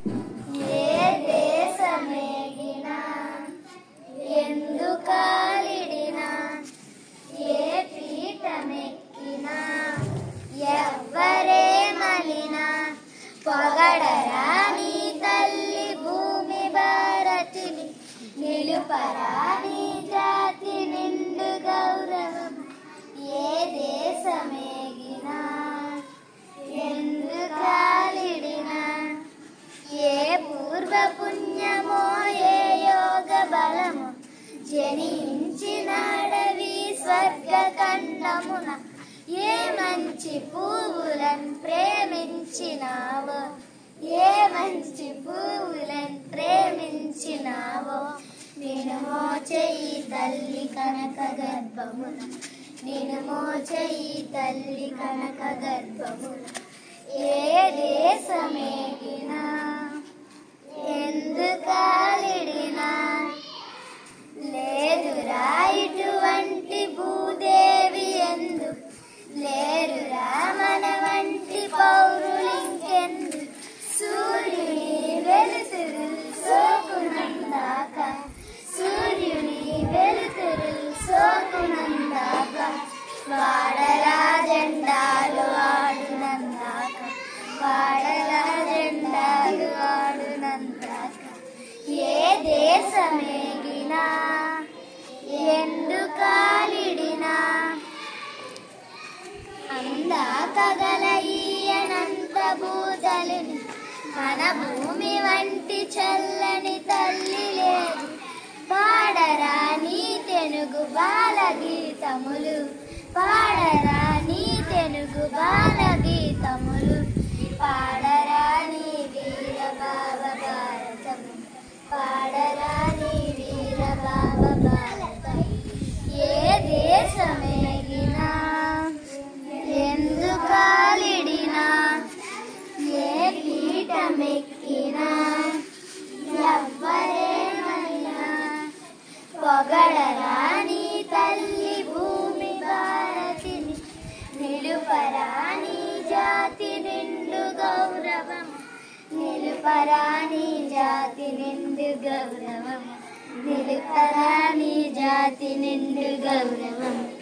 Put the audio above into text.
ఏ దేశమేగినా ఎందుకాలిడినా ఏ పీఠమెక్కినా ఎవ్వరేమలినా పొగడరా నీ తల్లి భూమి భారతిని, నిలుపరా నీ జాతి నిండు గౌరవం. ఏ దేశమేగినా ఎందుకాలిడినా ఏ పూర్వ పుణ్యమో ఏ యోగ బలమో జనించినాడవి స్వర్గ ఖండమున. ఏ మంచి పువ్వులను ప్రేమించినావో ఏ మంచి పువ్వులను ప్రేమించినావో నిన్ను మోచేయి తల్లి కనక గర్భమున, నిన్ను మోచేయి తల్లి కనక గర్భమున. ఏ దేశమేగినా ఎందుకాలిడినా లేదురా ఇటువంటి భూదేవి ఎందు, లేరురా మన వంటి పౌరులింకెందు. సూర్యుని వెలుతురు సోకునందాక, సూర్యుని వెలుతురు సోకునందాక, వాడలా జెండాలు ఆడునందాక, వాడలా జెండాలు ఆడునందాక. ఏ దేశమేగినా ఎందుకాలిడినా అందాకగల ఈ అనంత భూతలిని మన భూమి వంటి చల్లని తల్లి లేదు. పాడరా నీ తెలుగు బాల గీతములు, పాడరా నీ తెలుగు బాల గీతములు, పాడరా నీ వీర భావ భారతము, పాడరా నీ వీర భావ భారతము. ఏ దేశమేగినా ఎందుకాలిడినా ఏ పీఠమెక్కినా ఎవ్వరేమలినా పొగడరా నీ తల్లి భూమి భారతిని, నిలుపరా నీ జాతి నిండు గౌరవం, నిలుపరా నీ జాతి నిండు గౌరవం, నిలుపరా నీ జాతి నిండు గౌరవం.